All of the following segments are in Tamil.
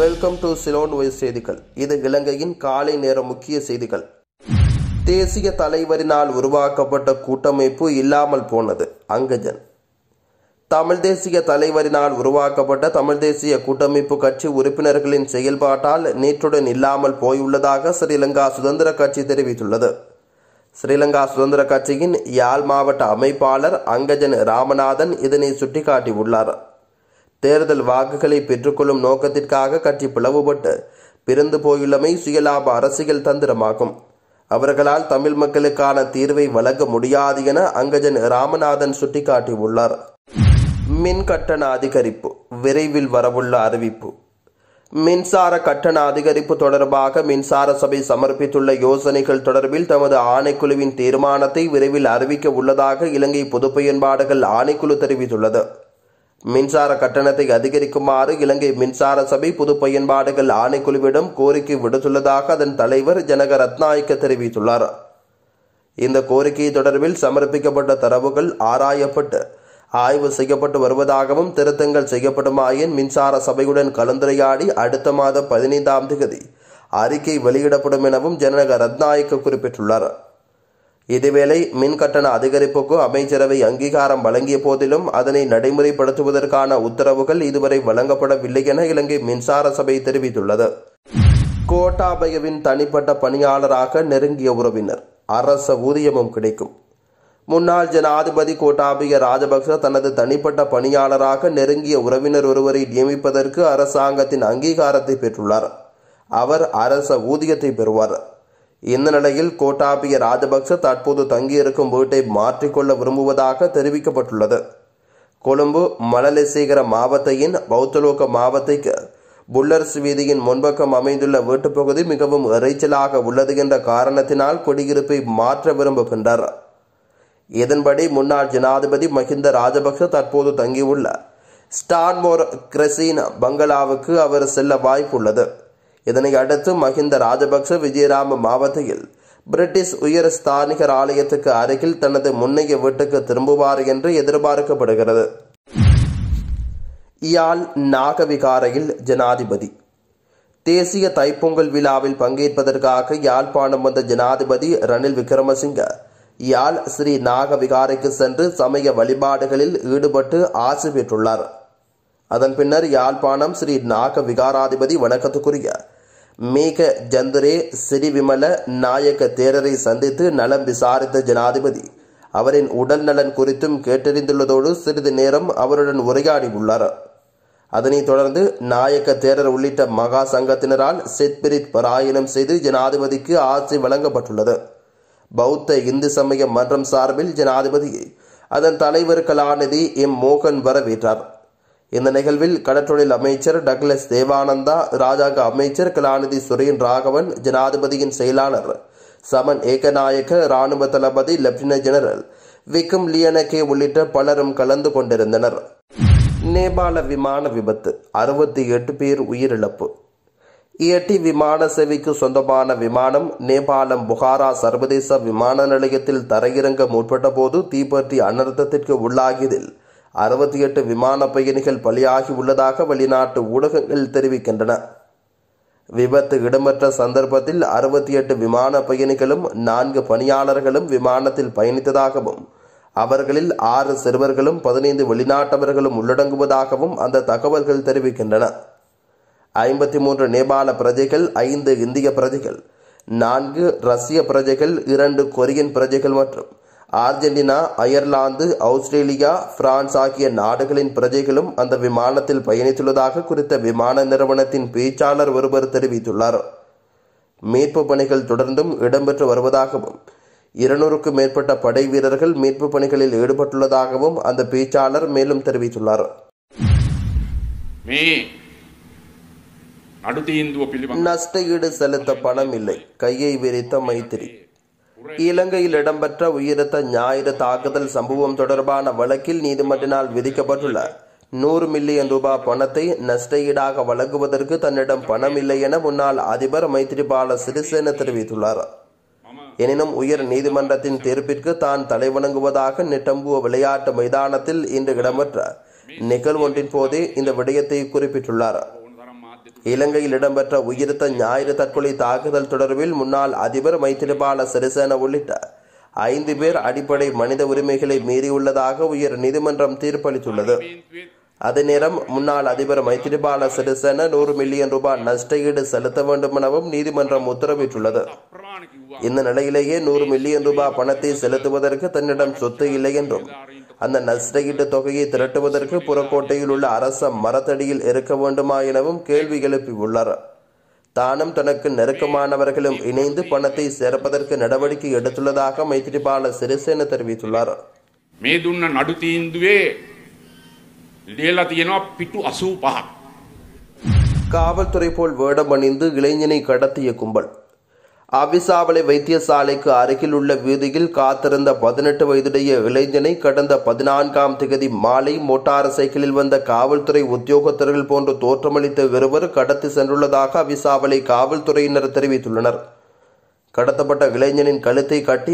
வெல்கம் டு சிலோன் வாய்ஸ் செய்திகள். இது இலங்கையின் காலை நேர முக்கிய செய்திகள். தேசிய தலைவரினால் உருவாக்கப்பட்ட கூட்டமைப்பு இல்லாமல் போனது. அங்கஜன். தமிழ் தேசிய தலைவரினால் உருவாக்கப்பட்ட தமிழ் தேசிய கூட்டமைப்பு கட்சி உறுப்பினர்களின் செயல்பாட்டால் நேற்றுடன் இல்லாமல் போயுள்ளதாக ஸ்ரீலங்கா சுதந்திர கட்சி தெரிவித்துள்ளது. ஸ்ரீலங்கா சுதந்திர கட்சியின் யாழ் மாவட்ட அமைப்பாளர் அங்கஜன் ராமநாதன் இதனை சுட்டிக்காட்டியுள்ளார். தேர்தல் வாக்குகளை பெற்றுக்கொள்ளும் நோக்கத்திற்காக கட்சி பிளவுபட்டு பிரிந்து போயுள்ளமை சுயலாப அரசியல் தந்திரமாகும். அவர்களால் தமிழ் மக்களுக்கான தீர்வை வழங்க முடியாது என அங்கஜன் ராமநாதன் சுட்டிக்காட்டியுள்ளார். மின் கட்டண அதிகரிப்பு விரைவில் வரவுள்ள அறிவிப்பு. மின்சார கட்டண அதிகரிப்பு தொடர்பாக மின்சார சபை சமர்ப்பித்துள்ள யோசனைகள் தொடர்பில் தமது ஆணைக்குழுவின் தீர்மானத்தை விரைவில் அறிவிக்க உள்ளதாக இலங்கை பொது பயன்பாடுகள் ஆணைக்குழு தெரிவித்துள்ளது. மின்சார கட்டணத்தை அதிகரிக்குமாறு இலங்கை மின்சார சபை பொது பயன்பாடுகள் ஆணைக்குழுவிடம் கோரிக்கை விடுத்துள்ளதாக அதன் தலைவர் ஜனக ரத்நாயக்க தெரிவித்துள்ளார். இந்த கோரிக்கை தொடர்பில் சமர்ப்பிக்கப்பட்ட தரவுகள் ஆராயப்பட்டு ஆய்வு செய்யப்பட்டு வருவதாகவும் திருத்தங்கள் செய்யப்படுமாயின் மின்சார சபையுடன் கலந்துரையாடி அடுத்த மாதம் 15ஆம் தேதி அறிக்கை வெளியிடப்படும் எனவும் ஜனக ரத்நாயக்க குறிப்பிட்டுள்ளார். இதேவேளை மின் கட்டண அதிகரிப்புக்கு அமைச்சரவை அங்கீகாரம் வழங்கிய போதிலும் அதனை நடைமுறைப்படுத்துவதற்கான உத்தரவுகள் இதுவரை வழங்கப்படவில்லை என இலங்கை மின்சார சபை தெரிவித்துள்ளது. கோட்டாபயவின் தனிப்பட்ட பணியாளராக நெருங்கிய உறவினர், அரச ஊதியமும் கிடைக்கும். முன்னாள் ஜனாதிபதி கோட்டாபய ராஜபக்ச தனது தனிப்பட்ட பணியாளராக நெருங்கிய உறவினர் ஒருவரை நியமிப்பதற்கு அரசாங்கத்தின் அங்கீகாரத்தை பெற்றுள்ளார். அவர் அரச ஊதியத்தை பெறுவார். இந்த நிலையில் கோட்டாபய ராஜபக்ச தற்போது தங்கியிருக்கும் வீட்டை மாற்றிக்கொள்ள விரும்புவதாக தெரிவிக்கப்பட்டுள்ளது. கொழும்பு மலலேசேகர மாவட்டத்தின் பௌத்தலோக மாவட்டத்திற்கு புல்லர்ஸ் வீதியின் முன்பக்கம் அமைந்துள்ள வீட்டுப்பகுதி மிகவும் இறைச்சலாக உள்ளது என்ற காரணத்தினால் குடியிருப்பை மாற்ற விரும்புகின்றார். இதன்படி முன்னாள் ஜனாதிபதி மஹிந்த ராஜபக்ச தற்போது தங்கியுள்ள ஸ்டான்மோர் கிரசீன் பங்களாவுக்கு அவர் செல்ல வாய்ப்புள்ளது. இதனை அடுத்து மஹிந்த ராஜபக்ச விஜயராம மாவட்டத்தில் பிரிட்டிஷ் உயர் ஸ்தானிகர் ஆலயத்துக்கு அருகில் தனது முன்னைய வீட்டுக்கு திரும்புவார் என்று எதிர்பார்க்கப்படுகிறது. யாழ் நாகவிகாரையில் ஜனாதிபதி. தேசிய தைப்பொங்கல் விழாவில் பங்கேற்பதற்காக யாழ்ப்பாணம் வந்த ஜனாதிபதி ரணில் விக்ரமசிங்க யாழ் ஸ்ரீ நாகவிகாரைக்கு சென்று சமய வழிபாடுகளில் ஈடுபட்டு ஆசி பெற்றுள்ளார். அதன் பின்னர் யாழ்ப்பாணம் ஸ்ரீ நாக விகாராதிபதி வணக்கத்துக்குரிய மேக ஜந்துரே சிறி விமல நாயக்க தேரரை சந்தித்து நலம் விசாரித்த ஜனாதிபதி அவரின் உடல் நலன் குறித்தும் கேட்டறிந்துள்ளதோடு சிறிது நேரம் அவருடன் உரையாடியுள்ளார். அதனைத் தொடர்ந்து நாயக்க தேரர் உள்ளிட்ட மகா சங்கத்தினரால் செத்பிரித் பராயணம் செய்து ஜனாதிபதிக்கு ஆசி வழங்கப்பட்டுள்ளது. பௌத்த இந்து சமய மன்றம் சார்பில் ஜனாதிபதியை அதன் தலைவர் கலாநிதி எம் மோகன் வரவேற்றார். இந்த நிகழ்வில் கடற்றொழில் அமைச்சர் டக்ளஸ் தேவானந்தா, ராஜாங்க அமைச்சர் கலாநிதி சுரேன் ராகவன், ஜனாதிபதியின் செயலாளர் சமன் ஏகநாயக்க, இராணுவ தளபதி லெப்டினன்ட் ஜெனரல் விக்கும் லியனகே உள்ளிட்ட பலரும் கலந்து கொண்டிருந்தனர். நேபாள விமான விபத்து, 68 பேர் உயிரிழப்பு. இயட்டி விமான சேவைக்கு சொந்தமான விமானம் நேபாளம் புகாரா சர்வதேச விமான நிலையத்தில் தரையிறங்க முற்பட்ட போது தீப்பற்றி அனர்த்தத்திற்கு உள்ளாகியதில் 68 விமான பயணிகள் பலியாகி உள்ளதாக வெளிநாட்டு ஊடகங்கள் தெரிவிக்கின்றன. விபத்து இடம்பெற்ற சந்தர்ப்பத்தில் 68 விமான பயணிகளும் 4 பணியாளர்களும் விமானத்தில் பயணித்ததாகவும் அவர்களில் 6 சிறுவர்களும் 15 வெளிநாட்டவர்களும் உள்ளடங்குவதாகவும் அந்த தகவல்கள் தெரிவிக்கின்றன. 53 நேபாள பிரஜைகள், 5 இந்திய பிரஜைகள், 4 ரஷ்ய பிரஜைகள், 2 கொரியன் பிரஜைகள் மற்றும் அர்ஜென்டினா, அயர்லாந்து, ஆஸ்திரேலியா, பிரான்ஸ் ஆகிய நாடுகளின் பிரஜைகளும் அந்த விமானத்தில் பயணித்துள்ளதாக குறித்த விமான நிறுவனத்தின் பேச்சாளர் ஒருவர் தெரிவித்துள்ளார். மீட்பு பணிகள் தொடர்ந்தும் இடம்பெற்று வருவதாகவும் 200க்கும் மேற்பட்ட படை வீரர்கள் மீட்பு பணிகளில் ஈடுபட்டுள்ளதாகவும் அந்த பேச்சாளர் மேலும் தெரிவித்துள்ளார். நஷ்ட ஈடு செலுத்த பணம் இல்லை, கையை விரித்த மைத்திரி. இலங்கையில் இடம்பெற்ற உயிரிழந்த ஞாயிறு தாக்குதல் சம்பவம் தொடர்பான வழக்கில் நீதிமன்றினால் விதிக்கப்பட்டுள்ள 100 மில்லியன் ரூபாய் பணத்தை நஷ்ட ஈடாக வழங்குவதற்கு தன்னிடம் பணம் இல்லை என முன்னாள் அதிபர் மைத்திரிபால சிறிசேன தெரிவித்துள்ளார். எனினும் உயர் நீதிமன்றத்தின் தீர்ப்பிற்கு தான் தலைவணங்குவதாக நெட்டம்புவ விளையாட்டு மைதானத்தில் இன்று இடம்பெற்ற நிகழ்வொன்றின் போதே இந்த விடயத்தை குறிப்பிட்டுள்ளார். இலங்கையில் இடம்பெற்ற உயிர்த்த ஞாயிறு தற்கொலை தாக்குதல் தொடர்பில் முன்னாள் அதிபர் மைத்திரிபால சிறிசேன உள்ளிட்ட 5 பேர் அடிப்படை மனித உரிமைகளை மீறியுள்ளதாக உயர் நீதிமன்றம் தீர்ப்பளித்துள்ளது. அதே நேரம் முன்னாள் அதிபர் மைத்திரிபால சிறிசேன 100 மில்லியன் ரூபாய் நஷ்டஈடு செலுத்த வேண்டும் எனவும் நீதிமன்றம் உத்தரவிட்டுள்ளது. இந்த நிலையிலேயே 100 மில்லியன் ரூபாய் பணத்தை செலுத்துவதற்கு தன்னிடம் சொத்து இல்லை என்றும் அந்த நஷ்டஈட்டு தொகையை திரட்டுவதற்கு புறக்கோட்டையில் உள்ள அரச மரத்தடியில் இருக்க வேண்டுமா எனவும் கேள்வி எழுப்பியுள்ளார். தானும் தனக்கு நெருக்கமானவர்களும் இணைந்து பணத்தை சேர்ப்பதற்கு நடவடிக்கை எடுத்துள்ளதாக மைத்திரிபால சிறிசேன தெரிவித்துள்ளார். මේ දුන්න නඩු තීන්දුවේ ලියලා තියෙනවා පිටු 85ක්. காவல்துறை போல் வேடம் அணிந்து இளைஞனை கடத்திய கும்பல். அவிசாவளை வைத்தியசாலைக்கு அருகில் உள்ள வீதியில் காத்திருந்த 18 வயதுடைய இளைஞனை கடந்த 14ஆம் திகதி மாலை மோட்டார் சைக்கிளில் வந்த காவல்துறை உத்தியோகத்தர்கள் போன்று தோற்றமளித்த இருவர் கடத்தி சென்றுள்ளதாக அவிசாவளை காவல்துறையினர் தெரிவித்துள்ளனர். கடத்தப்பட்ட இளைஞனின் கழுத்தை கட்டி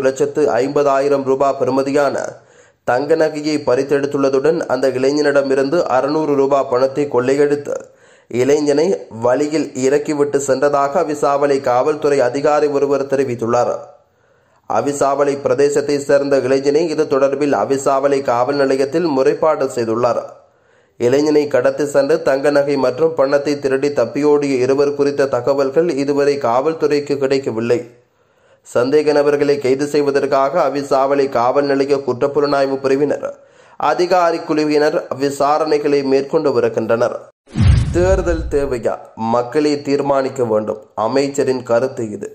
3,50,000 ரூபாய் பெறுமதியான தங்க நகையை பறித்தெடுத்துள்ளதுடன் அந்த இளைஞனிடமிருந்து 600 ரூபாய் பணத்தை கொள்ளையடித்து இளைஞனை வழியில் இறக்கிவிட்டு சென்றதாக அவிசாவளை காவல்துறை அதிகாரி ஒருவர் தெரிவித்துள்ளார். அவிசாவளை பிரதேசத்தை சேர்ந்த இளைஞனை இது தொடர்பில் அவிசாவளை காவல் நிலையத்தில் முறைப்பாடு செய்துள்ளார். இளைஞனை கடத்தி சென்று தங்க நகை மற்றும் பணத்தை திருடி தப்பியோடிய இருவர் குறித்த தகவல்கள் இதுவரை காவல்துறைக்கு கிடைக்கவில்லை. சந்தேக நபர்களை கைது செய்வதற்காக அவிசாவளை காவல் நிலைய குற்றப்புலனாய்வு பிரிவினர் அதிகாரி குழுவினர் விசாரணைகளை மேற்கொண்டு வருகின்றனர். தேர்தல் தேவையா? மக்களே தீர்மானிக்க வேண்டும். அமைச்சரின் கருத்து இது.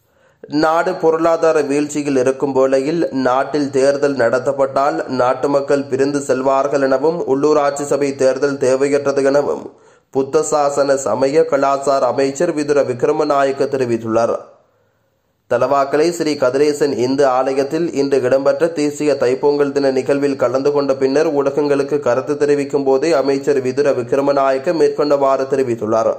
நாடு பொருளாதார வீழ்ச்சியில் இருக்கும் வேளையில் நாட்டில் தேர்தல் நடத்தப்பட்டால் நாட்டு மக்கள் பிரிந்து செல்வார்கள் எனவும் உள்ளூராட்சி சபை தேர்தல் தேவையற்றது எனவும் புத்த சாசன சமய கலாச்சார அமைச்சர் விதுர விக்ரமநாயக்க தெரிவித்துள்ளார். தலவாக்கலை ஸ்ரீ கதிரேசன் இந்து ஆலயத்தில் இன்று இடம்பெற்ற தேசிய தைப்பொங்கல் தின நிகழ்வில் கலந்து கொண்ட பின்னர் ஊடகங்களுக்கு கருத்து தெரிவிக்கும் போதே அமைச்சர் விதுர விக்ரமநாயக்க மேற்கொண்டவாறு தெரிவித்துள்ளார்.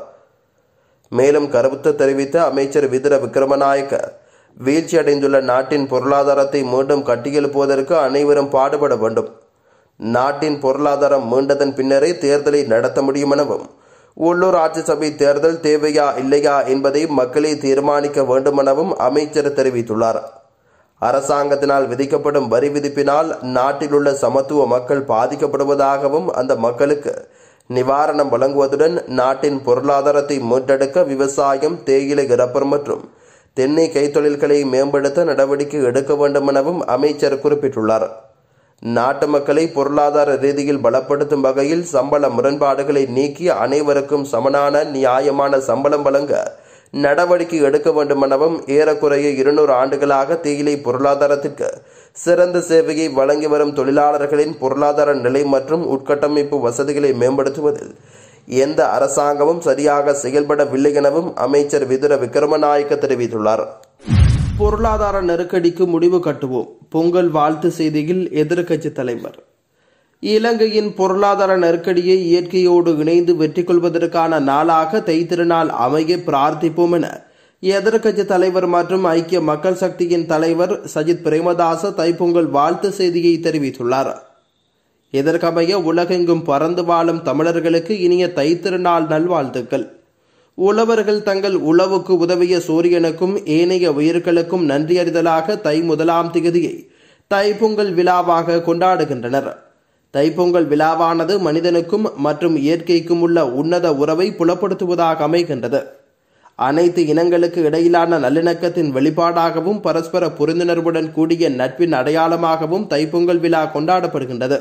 மேலும் கருத்து தெரிவித்த அமைச்சர் விதுர விக்ரமநாயக்க வீழ்ச்சியடைந்துள்ள நாட்டின் பொருளாதாரத்தை மீண்டும் கட்டியெழுப்புவதற்கு அனைவரும் பாடுபட வேண்டும். நாட்டின் பொருளாதாரம் மீண்டதன் பின்னரே தேர்தலை நடத்த முடியும் எனவும் உள்ளூர் ஆட்சி சபை தேர்தல் தேவையா இல்லையா என்பதை மக்களே தீர்மானிக்க வேண்டும் எனவும் அமைச்சர் தெரிவித்துள்ளார். அரசாங்கத்தினால் விதிக்கப்படும் வரி விதிப்பினால் நாட்டில் உள்ள சமத்துவ மக்கள் பாதிக்கப்படுவதாகவும் அந்த மக்களுக்கு நிவாரணம் வழங்குவதுடன் நாட்டின் பொருளாதாரத்தை மீட்டெடுக்க விவசாயம், தேயிலை ரப்பர் மற்றும் தென்னை கைத்தொழில்களை மேம்படுத்த நடவடிக்கை எடுக்க வேண்டும் எனவும் அமைச்சர் குறிப்பிட்டுள்ளார். நாட்டு மக்களை பொருளாதார ரீதியில் பலப்படுத்தும் வகையில் சம்பள முரண்பாடுகளை நீக்கி அனைவருக்கும் சமனான நியாயமான சம்பளம் வழங்க நடவடிக்கை எடுக்க வேண்டும் எனவும் ஏறக்குறைய 200 ஆண்டுகளாக தேயிலை பொருளாதாரத்திற்கு சிறந்த சேவையை வழங்கி வரும் தொழிலாளர்களின் பொருளாதார நிலை மற்றும் உட்கட்டமைப்பு வசதிகளை மேம்படுத்துவதில் எந்த அரசாங்கமும் சரியாக செயல்படவில்லை எனவும் அமைச்சர் விதுர விக்ரமநாயக்க தெரிவித்துள்ளார். பொருளாதார நெருக்கடிக்கு முடிவு கட்டுவோம். பொங்கல் வாழ்த்து செய்தியில் எதிர்க்கட்சி தலைவர். இலங்கையின் பொருளாதார நெருக்கடியை இயற்கையோடு இணைந்து வெற்றி கொள்வதற்கான நாளாக தைத்திருநாள் அமைய பிரார்த்திப்போம் என எதிர்க்கட்சி தலைவர் மற்றும் ஐக்கிய மக்கள் சக்தியின் தலைவர் சஜித் பிரேமதாச தைப்பொங்கல் வாழ்த்து செய்தியை தெரிவித்துள்ளார். இதற்கமைய உலகெங்கும் பறந்து வாழும் தமிழர்களுக்கு இனிய தைத்திருநாள் நல்வாழ்த்துக்கள். உழவர்கள் தங்கள் உழவுக்கு உதவிய சூரியனுக்கும் ஏனைய உயிர்களுக்கும் நன்றியறிதலாக தை 1ஆம் திகதியை தைப்பொங்கல் விழாவாக கொண்டாடுகின்றனர். தைப்பொங்கல் விழாவானது மனிதனுக்கும் மற்றும் இயற்கைக்கும் உள்ள உன்னத உறவை புலப்படுத்துவதாக அமைகின்றது. அனைத்து இனங்களுக்கு இடையிலான நல்லிணக்கத்தின் வெளிப்பாடாகவும் பரஸ்பர புரிந்துணர்வுடன் கூடிய நட்பின் அடையாளமாகவும் தைப்பொங்கல் விழா கொண்டாடப்படுகின்றது.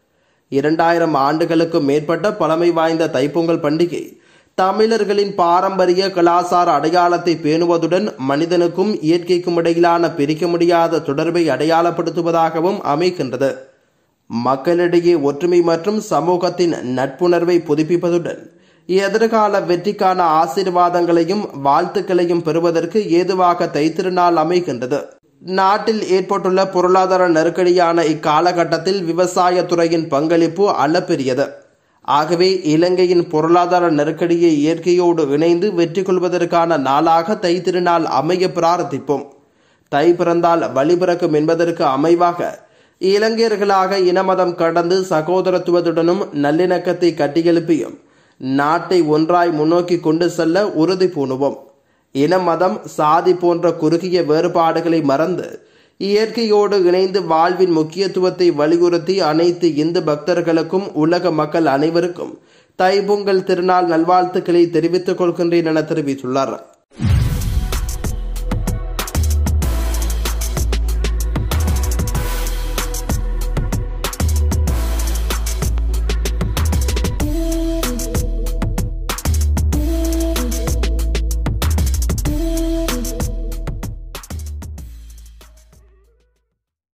2000 ஆண்டுகளுக்கும் மேற்பட்ட பழமை வாய்ந்த தைப்பொங்கல் பண்டிகை தமிழர்களின் பாரம்பரிய கலாச்சார அடையாளத்தை பேணுவதுடன் மனிதனுக்கும் இயற்கைக்கும் இடையிலான பிரிக்க முடியாத தொடர்பை அடையாளப்படுத்துவதாகவும் அமைகின்றது. மக்களிடையே ஒற்றுமை மற்றும் சமூகத்தின் நட்புணர்வை புதுப்பிப்பதுடன் எதிர்கால வெற்றிக்கான ஆசீர்வாதங்களையும் வாழ்த்துக்களையும் பெறுவதற்கு ஏதுவாக தைத்திருநாள் அமைகின்றது. நாட்டில் ஏற்பட்டுள்ள பொருளாதார நெருக்கடியான இக்காலகட்டத்தில் விவசாயத்துறையின் பங்களிப்பு அளப்பெரியது. ஆகவே இலங்கையின் பொருளாதார நெருக்கடியை இயற்கையோடு இணைந்து வெற்றி கொள்வதற்கான நாளாக தைத்திருநாள் அமைய பிரார்த்திப்போம். தை பிறந்தால் வழி பிறக்கும் என்பதற்கு அமைவாக இலங்கையர்களாக இனமதம் கடந்து சகோதரத்துவத்துடனும் நல்லிணக்கத்தை கட்டியெழுப்பியும் நாட்டை ஒன்றாய் முன்னோக்கி கொண்டு செல்ல உறுதி பூணுவோம். இன, மதம், சாதி போன்ற குறுகிய வேறுபாடுகளை மறந்து இயற்கையோடு இணைந்து வாழ்வின் முக்கியத்துவத்தை வலியுறுத்தி அனைத்து இந்து பக்தர்களுக்கும் உலக மக்கள் அனைவருக்கும் தைப்பொங்கல் திருநாள் நல்வாழ்த்துக்களை தெரிவித்துக் கொள்கின்றேன் என தெரிவித்துள்ளார்.